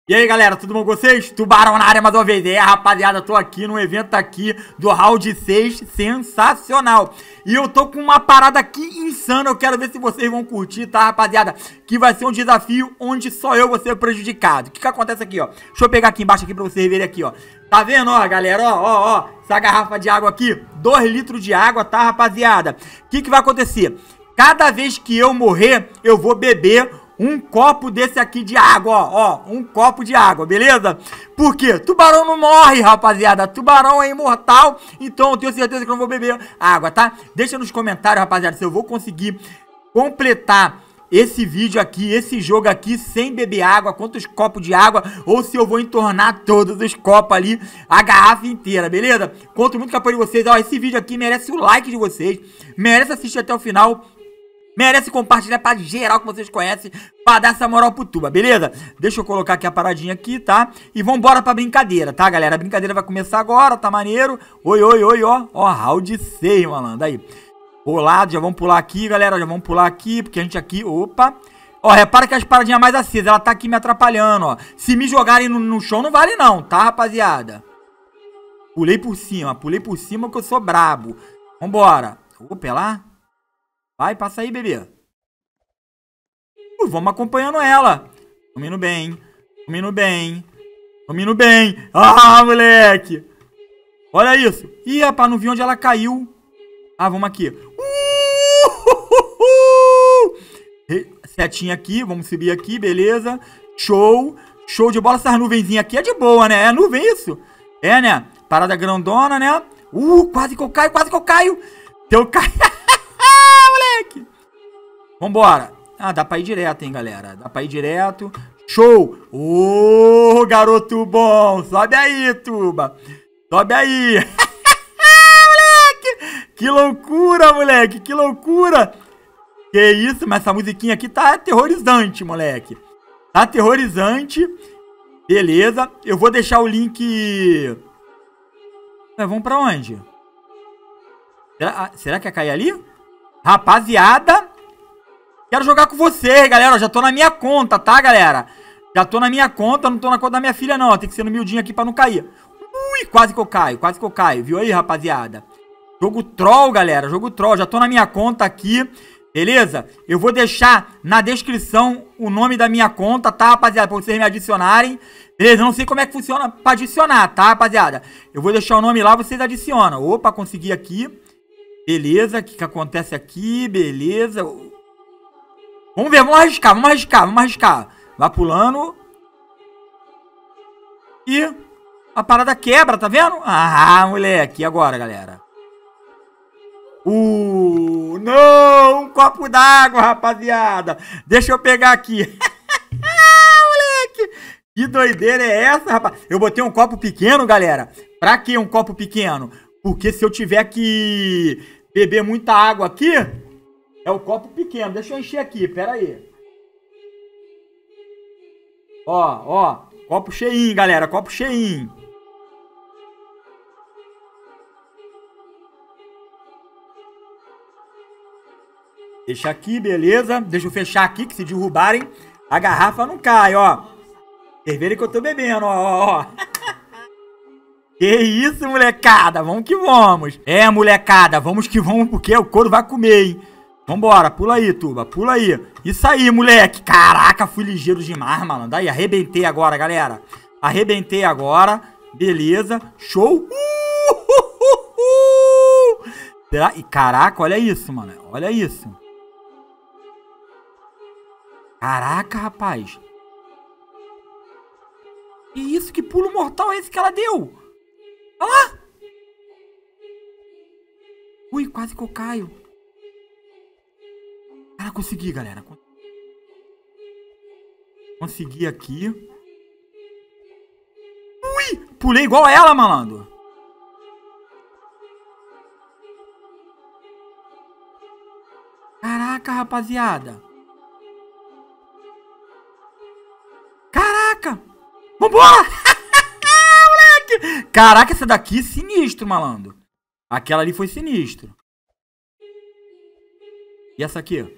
E aí galera, tudo bom com vocês? Tubarão na área mais uma vez. Rapaziada, tô aqui no evento aqui do Round 6, sensacional. E eu tô com uma parada aqui insana, eu quero ver se vocês vão curtir, tá rapaziada? Que vai ser um desafio onde só eu vou ser prejudicado. O que acontece aqui, ó? Deixa eu pegar aqui embaixo aqui pra vocês verem aqui, ó. Tá vendo, ó, galera? Ó, essa garrafa de água aqui, 2 litros de água, tá rapaziada? O que vai acontecer? Cada vez que eu morrer, eu vou beber um copo desse aqui de água, ó, um copo de água, beleza? Por quê? Tubarão não morre, rapaziada, tubarão é imortal, então eu tenho certeza que eu não vou beber água, tá? Deixa nos comentários, rapaziada, se eu vou conseguir completar esse vídeo aqui, esse jogo aqui, sem beber água, quantos copos de água, ou se eu vou entornar todos os copos ali, a garrafa inteira, beleza? Conto muito com o apoio de vocês, ó, esse vídeo aqui merece o like de vocês, merece assistir até o final, merece compartilhar pra geral que vocês conhecem, pra dar essa moral pro Tuba, beleza? Deixa eu colocar aqui a paradinha aqui, tá? E vambora pra brincadeira, tá, galera? A brincadeira vai começar agora, tá maneiro? Oi, ó. Ó, round 6, malandro, aí. Pulado, já vamos pular aqui, galera, já vamos pular aqui, porque a gente aqui, opa. Ó, repara que as paradinhas mais acesas, ela tá aqui me atrapalhando, ó. Se me jogarem no chão, não vale não, tá, rapaziada? Pulei por cima que eu sou brabo. Vambora. Opa, é lá? Vai, passa aí, bebê. Vamos acompanhando ela. Tô indo bem. Ah, moleque. Olha isso. Ih, rapaz, não vi onde ela caiu. Ah, vamos aqui. Setinha aqui, vamos subir aqui, beleza. Show. Show de bola. Essas nuvenzinhas aqui é de boa, né? É nuvem isso? É, né? Parada grandona, né? Quase que eu caio. Eu caio. Vambora. Ah, dá pra ir direto, hein, galera. Dá pra ir direto. Show. Ô, garoto bom. Sobe aí, Tuba. Sobe aí. Moleque. Que loucura, moleque. Que loucura. Que isso, mas essa musiquinha aqui tá aterrorizante, moleque. Tá aterrorizante. Beleza. Eu vou deixar o link... Vamos pra onde? Será que é cair ali? Rapaziada... Quero jogar com vocês, galera. Já tô na minha conta, tá, galera? Já tô na minha conta, não tô na conta da minha filha, não. Tem que ser no miudinho aqui pra não cair. Quase que eu caio. Viu aí, rapaziada? Jogo troll, galera. Jogo troll. Já tô na minha conta aqui, beleza? Eu vou deixar na descrição o nome da minha conta, tá, rapaziada? Pra vocês me adicionarem. Beleza? Eu não sei como é que funciona pra adicionar, tá, rapaziada? Eu vou deixar o nome lá, vocês adicionam. Opa, consegui aqui. Beleza. O que acontece aqui? Beleza. Vamos ver, vamos arriscar. Vai pulando. E a parada quebra, tá vendo? Ah, moleque. E agora, galera? Não! Um copo d'água, rapaziada. Deixa eu pegar aqui. Moleque. Que doideira é essa, rapaz? Eu botei um copo pequeno, galera. Pra que um copo pequeno? Porque se eu tiver que beber muita água aqui... É o copo pequeno. Deixa eu encher aqui, pera aí. Ó. Copo cheinho, galera. Copo cheinho. Deixa aqui, beleza. Deixa eu fechar aqui, que se derrubarem, a garrafa não cai, ó. Vocês verem que eu tô bebendo, ó. Que isso, molecada. Vamos que vamos. É, molecada. Vamos que vamos, porque o couro vai comer, hein. Vambora, pula aí, Tuba, pula aí. Isso aí, moleque. Caraca, fui ligeiro demais, malandro. Aí, arrebentei agora, galera. Arrebentei agora. Beleza. Show. Será? E caraca, olha isso, mano. Olha isso. Caraca, rapaz. Que isso? Que pulo mortal é esse que ela deu? Olha lá. Quase que eu caio. Cara, consegui, galera. Consegui aqui. Pulei igual a ela, malandro. Caraca, rapaziada. Caraca. Vambora. Moleque. Caraca, essa daqui é sinistro, malandro. Aquela ali foi sinistro. E essa aqui?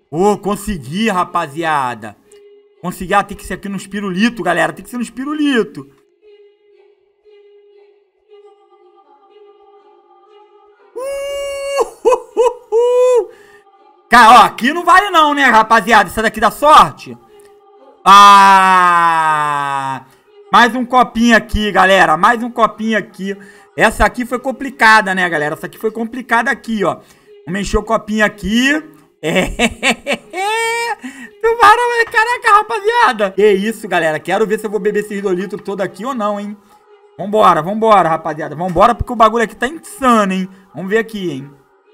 Ô, consegui, rapaziada. Consegui. Ah, tem que ser aqui no espirulito, galera. Tem que ser no espirulito. Cara, ó, aqui não vale não, né, rapaziada? Essa daqui dá sorte. Ah... Mais um copinho aqui, galera. Mais um copinho aqui. Essa aqui foi complicada, né, galera? Essa aqui foi complicada aqui, ó. Vamos encher o copinho aqui. Tubarão, caraca, rapaziada. Que isso, galera. Quero ver se eu vou beber esse hidrolitro todo aqui ou não, hein. Vambora, vambora, rapaziada. Vambora, porque o bagulho aqui tá insano, hein. Vamos ver aqui, hein.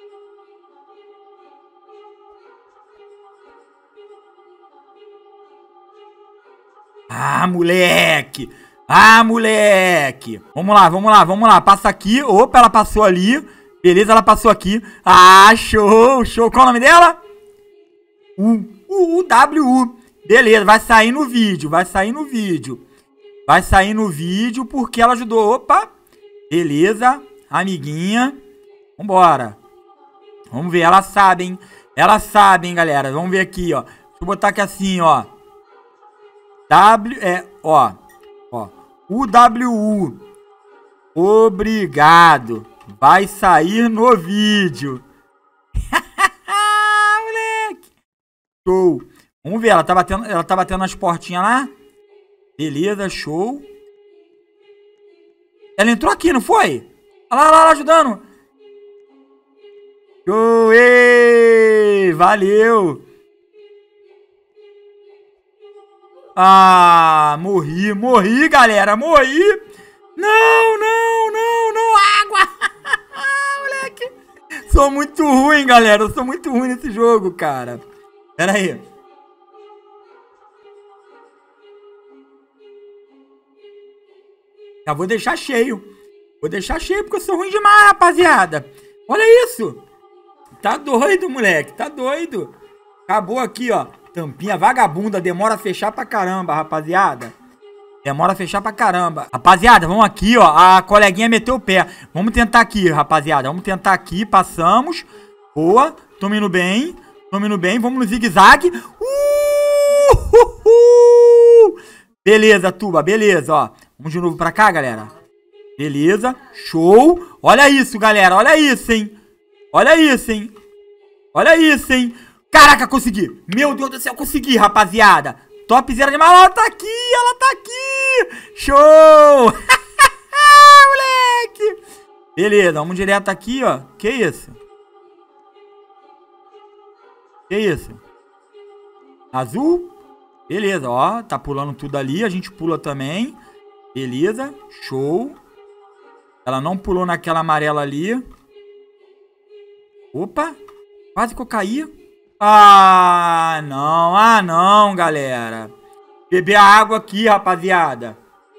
Ah, moleque! Ah, moleque! Vamos lá, vamos lá, vamos lá. Passa aqui. Opa, ela passou ali. Beleza, ela passou aqui. Ah, show, show. Qual é o nome dela? WU. Beleza, vai sair no vídeo. Vai sair no vídeo. Vai sair no vídeo porque ela ajudou. Opa. Beleza. Amiguinha. Vambora. Vamos ver, ela sabe, hein? Ela sabe, hein, galera. Vamos ver aqui, ó. Deixa eu botar aqui assim, ó. Ó, UWU. Obrigado. Vai sair no vídeo. Moleque. Show. Vamos ver, ela tá batendo nas portinhas lá. Beleza, show. Ela entrou aqui, não foi? Olha lá, ajudando. Show, ei, valeu. Ah, morri, galera, morri. Não, água. Moleque. Sou muito ruim, galera, eu sou muito ruim nesse jogo, cara. Pera aí. Já vou deixar cheio. Vou deixar cheio porque eu sou ruim demais, rapaziada. Olha isso. Tá doido, moleque, tá doido. Acabou aqui, ó. Tampinha vagabunda, demora a fechar pra caramba, rapaziada. Demora a fechar pra caramba. Rapaziada, vamos aqui, ó. A coleguinha meteu o pé. Vamos tentar aqui, rapaziada. Vamos tentar aqui, passamos. Boa, tamo indo bem. Tamo indo bem, vamos no zigue-zague. Beleza, Tuba, beleza, ó. Vamos de novo pra cá, galera. Beleza, show. Olha isso, galera, olha isso, hein. Olha isso, hein. Olha isso, hein. Caraca, consegui! Meu Deus do céu, consegui, rapaziada! Topzera de mal, ela tá aqui! Ela tá aqui! Show! Moleque! Beleza, vamos direto aqui, ó. Que isso? Que isso? Azul? Beleza, ó. Tá pulando tudo ali, a gente pula também. Beleza, show. Ela não pulou naquela amarela ali. Opa! Quase que eu caí. Ah, não, galera. Beber a água aqui, rapaziada.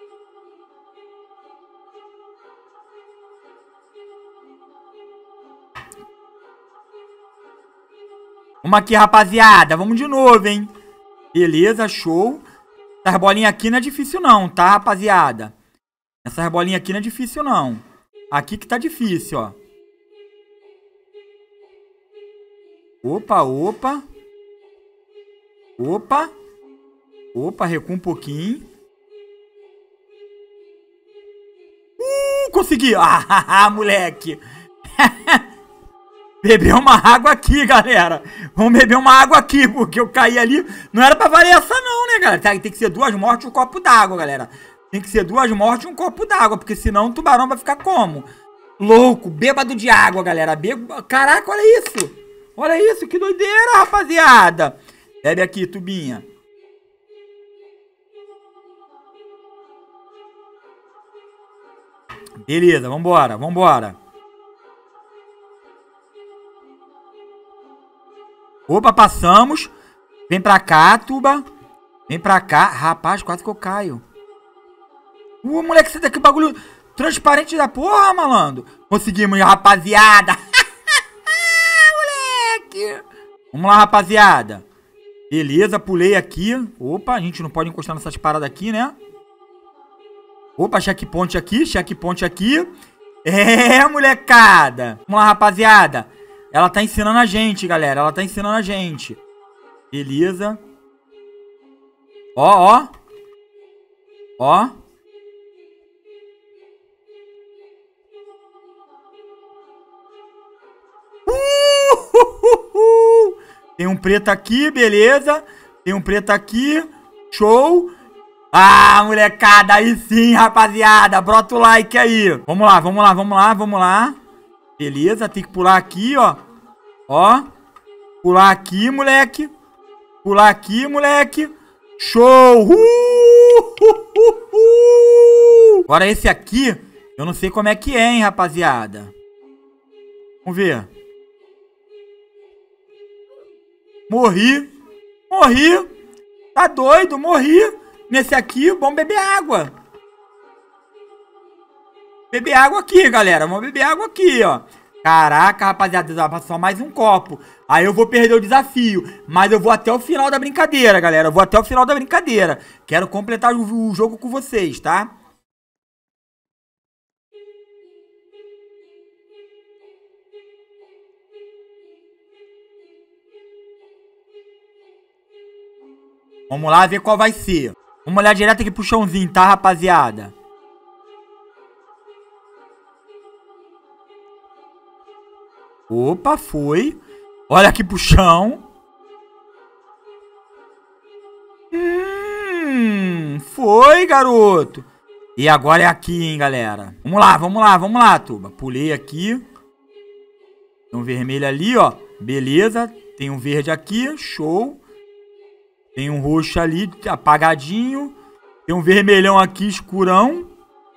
Vamos aqui, rapaziada. Vamos de novo, hein. Beleza, show. Essas bolinhas aqui não é difícil não, tá, rapaziada? Essas bolinhas aqui não é difícil não. Aqui que tá difícil, ó. Opa. Opa, recua um pouquinho. Consegui. Ah, moleque. Beber uma água aqui, galera. Vamos beber uma água aqui, porque eu caí ali. Não era pra valer essa não, né, galera? Tem que ser 2 mortes e um copo d'água, galera. Tem que ser 2 mortes e um copo d'água, porque senão o tubarão vai ficar como? Louco, bêbado de água, galera. Caraca, olha isso. Olha isso, que doideira, rapaziada. Bebe aqui, Tubinha. Beleza, vambora. Opa, passamos. Vem pra cá, Tuba. Vem pra cá. Rapaz, quase que eu caio. Moleque, você tá aqui, bagulho transparente da porra, malandro. Conseguimos, rapaziada. Vamos lá, rapaziada. Beleza, pulei aqui. Opa, a gente não pode encostar nessas paradas aqui, né? Opa, checkpoint aqui. É, molecada. Vamos lá, rapaziada. Ela tá ensinando a gente, galera. Ela tá ensinando a gente. Beleza. Ó, ó. Ó. Tem um preto aqui, beleza. Tem um preto aqui. Show. Ah, molecada, aí sim, rapaziada. Brota o like aí. Vamos lá, vamos lá, vamos lá, vamos lá. Beleza, tem que pular aqui, ó. Ó. Pular aqui, moleque. Pular aqui, moleque. Show. Agora esse aqui, eu não sei como é que é, hein, rapaziada. Vamos ver. Morri. Morri. Tá doido, morri. Nesse aqui, vamos beber água. Beber água aqui, galera. Vamos beber água aqui, ó. Caraca, rapaziada, só mais um copo. Aí eu vou perder o desafio. Mas eu vou até o final da brincadeira, galera. Eu vou até o final da brincadeira. Quero completar o jogo com vocês, tá? Vamos lá ver qual vai ser. Vamos olhar direto aqui pro chãozinho, tá, rapaziada? Opa, foi. Olha aqui pro chão. Foi, garoto. E agora é aqui, hein, galera. Vamos lá, vamos lá, vamos lá, Tuba. Pulei aqui. Tem um vermelho ali, ó. Beleza. Tem um verde aqui, show. Tem um roxo ali, apagadinho. Tem um vermelhão aqui, escurão.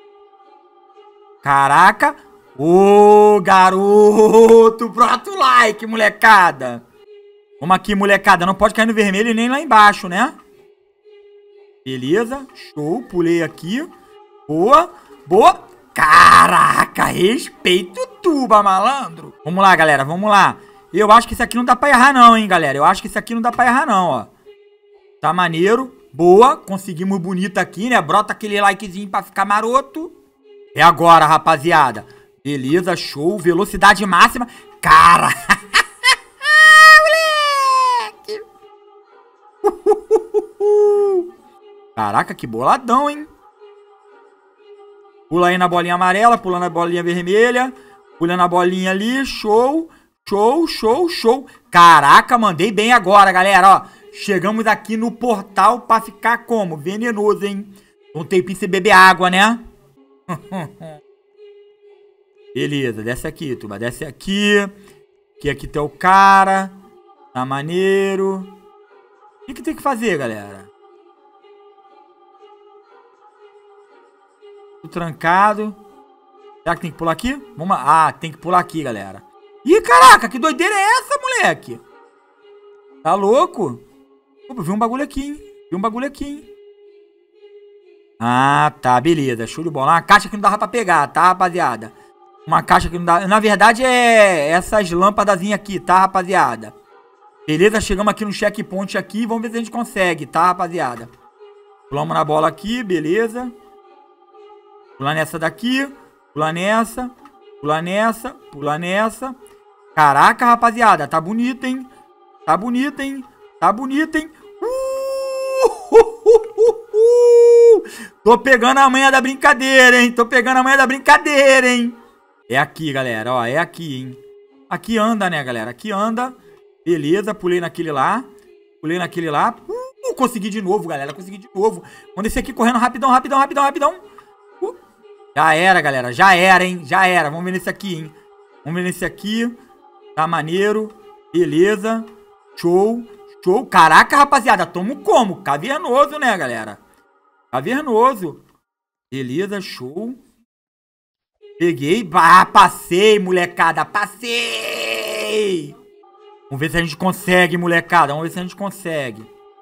Caraca. Ô, garoto. Brota o like, molecada. Vamos aqui, molecada. Não pode cair no vermelho e nem lá embaixo, né? Beleza. Show. Pulei aqui. Boa. Boa. Caraca. Respeito Tuba, malandro. Vamos lá, galera. Vamos lá. Eu acho que isso aqui não dá pra errar não, hein, galera. Eu acho que isso aqui não dá pra errar não, ó. Tá maneiro. Boa. Conseguimos bonito aqui, né? Brota aquele likezinho pra ficar maroto. É agora, rapaziada. Beleza, show. Velocidade máxima. Cara. Moleque. Caraca, que boladão, hein? Pula aí na bolinha amarela. Pula na bolinha vermelha. Pula na bolinha ali. Show. Show, show, show. Caraca, mandei bem agora, galera, ó. Chegamos aqui no portal pra ficar como? Venenoso, hein? Um tempinho sem beber água, né? Beleza, desce aqui, turma. Desce aqui. Que aqui tem o cara. Tá maneiro. O que tem que fazer, galera? Tudo trancado. Será que tem que pular aqui? Vamos lá. Ah, tem que pular aqui, galera. Ih, caraca, que doideira é essa, moleque? Tá louco? Opa, vi um bagulho aqui, hein? Vi um bagulho aqui, hein? Ah, tá, beleza. Show de bola. Uma caixa que não dava pra pegar, tá, rapaziada? Uma caixa que não dá... Na verdade, é essas lâmpadazinhas aqui, tá, rapaziada? Beleza, chegamos aqui no checkpoint aqui. Vamos ver se a gente consegue, tá, rapaziada? Pulamos na bola aqui, beleza. Pular nessa daqui. Pular nessa. Pular nessa. Pular nessa. Caraca, rapaziada. Tá bonito, hein? Tá bonito, hein? Tá bonito, hein? Tô pegando a manha da brincadeira, hein? Tô pegando a manha da brincadeira, hein? É aqui, galera, ó. É aqui, hein? Aqui anda, né, galera? Aqui anda. Beleza, pulei naquele lá. Pulei naquele lá. Consegui de novo, galera. Consegui de novo. Vamos descer aqui correndo rapidão, rapidão, rapidão, rapidão. Já era, galera. Já era, hein? Já era. Vamos ver nesse aqui, hein? Vamos ver nesse aqui. Tá maneiro. Beleza. Show. Show. Caraca, rapaziada. Tomo como? Cavernoso, né, galera? Cavernoso. Beleza, show. Peguei. Ah, passei, molecada. Passei. Vamos ver se a gente consegue, molecada. Vamos ver se a gente consegue.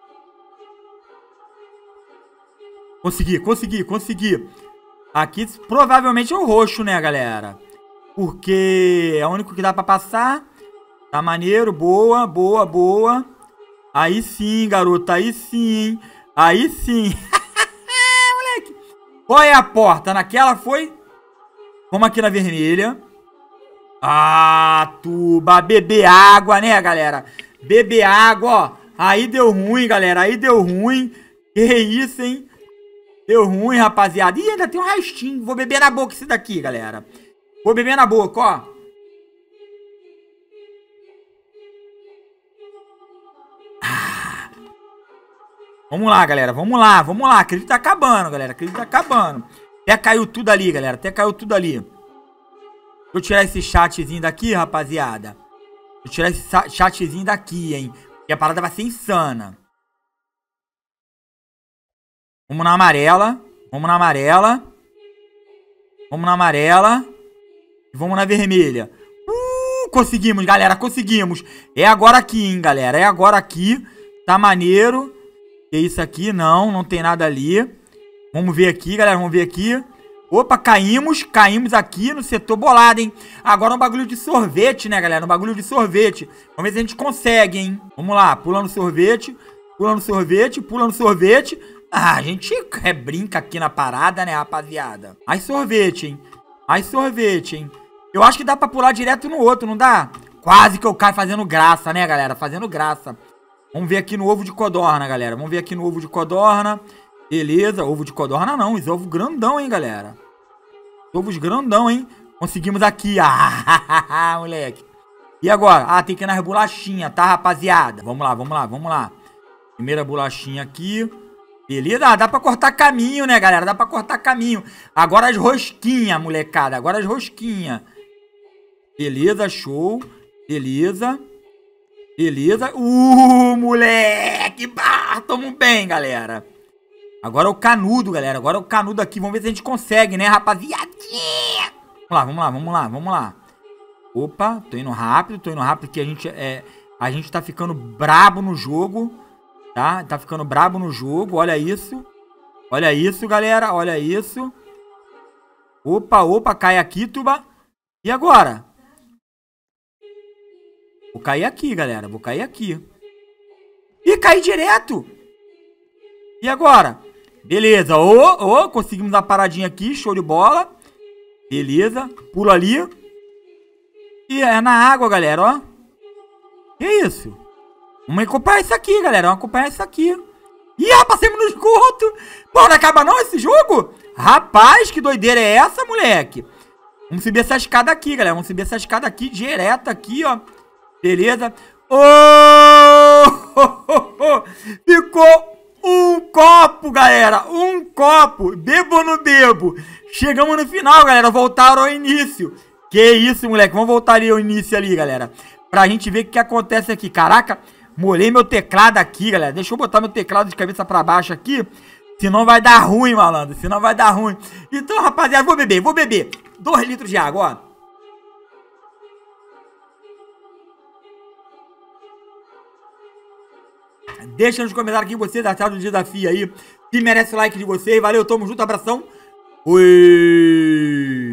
Consegui, consegui, consegui. Aqui provavelmente é o roxo, né, galera? Porque é o único que dá pra passar. Tá maneiro. Boa, boa, boa. Aí sim, garoto. Aí sim. Aí sim. Moleque. Qual é a porta? Naquela foi? Vamos aqui na vermelha. Ah, Tuba. Beber água, né, galera? Beber água, ó. Aí deu ruim, galera. Aí deu ruim. Que isso, hein? Deu ruim, rapaziada. Ih, ainda tem um restinho. Vou beber na boca isso daqui, galera. Vou beber na boca, ó. Vamos lá, galera. Vamos lá, vamos lá. A crise tá acabando, galera. A crise tá acabando. Até caiu tudo ali, galera. Até caiu tudo ali. Deixa eu tirar esse chatzinho daqui, rapaziada. Deixa eu tirar esse chatzinho daqui, hein. Porque a parada vai ser insana. Vamos na amarela. Vamos na amarela. Vamos na amarela. E vamos na vermelha. Conseguimos, galera. Conseguimos. É agora aqui, hein, galera. É agora aqui. Tá maneiro. Que isso aqui? Não, não tem nada ali. Vamos ver aqui, galera. Vamos ver aqui. Opa, caímos. Caímos aqui no setor bolado, hein. Agora um bagulho de sorvete, né, galera? Um bagulho de sorvete. Vamos ver se a gente consegue, hein. Vamos lá. Pulando sorvete. Pulando sorvete. Pulando sorvete. Ah, a gente brinca aqui na parada, né, rapaziada? Mais sorvete, hein. Mais sorvete, hein. Eu acho que dá pra pular direto no outro, não dá? Quase que eu caio fazendo graça, né, galera? Fazendo graça. Vamos ver aqui no ovo de codorna, galera. Vamos ver aqui no ovo de codorna. Beleza. Ovo de codorna não. Esse ovo grandão, hein, galera. Ovos grandão, hein. Conseguimos aqui. Ah, moleque. E agora? Ah, tem que ir nas bolachinhas, tá, rapaziada? Vamos lá, vamos lá, vamos lá. Primeira bolachinha aqui. Beleza? Ah, dá pra cortar caminho, né, galera? Dá pra cortar caminho. Agora as rosquinhas, molecada. Agora as rosquinhas. Beleza, show. Beleza. Beleza. Moleque. Bah, tamo bem, galera. Agora é o canudo, galera. Agora é o canudo aqui. Vamos ver se a gente consegue, né, rapaziadinha? Vamos lá, vamos lá, vamos lá, vamos lá. Opa, tô indo rápido porque a gente tá ficando brabo no jogo. Tá? Tá ficando brabo no jogo. Olha isso. Olha isso, galera. Olha isso. Opa, opa. Cai aqui, tuba. E agora? Vou cair aqui, galera. Vou cair aqui. Ih, caí direto. E agora? Beleza. Ô, conseguimos a paradinha aqui. Show de bola. Beleza. Pula ali. E é na água, galera, ó. Que isso? Vamos acompanhar isso aqui, galera. Vamos acompanhar isso aqui. Ih, passamos no esgoto. Pô, não acaba não esse jogo? Rapaz, que doideira é essa, moleque? Vamos subir essa escada aqui, galera. Vamos subir essa escada aqui, direto aqui, ó. Beleza. Ficou um copo, galera. Um copo. Bebo ou não bebo? Chegamos no final, galera. Voltaram ao início. Que isso, moleque. Vamos voltar ali ao início ali, galera. Pra gente ver o que acontece aqui. Caraca. Molhei meu teclado aqui, galera. Deixa eu botar meu teclado de cabeça pra baixo aqui. Senão vai dar ruim, malandro. Senão vai dar ruim. Então, rapaziada, vou beber. 2 litros de água, ó. Deixa nos comentários aqui vocês acharam do desafio aí. Se merece o like de vocês. Valeu, tamo junto, abração. Fui.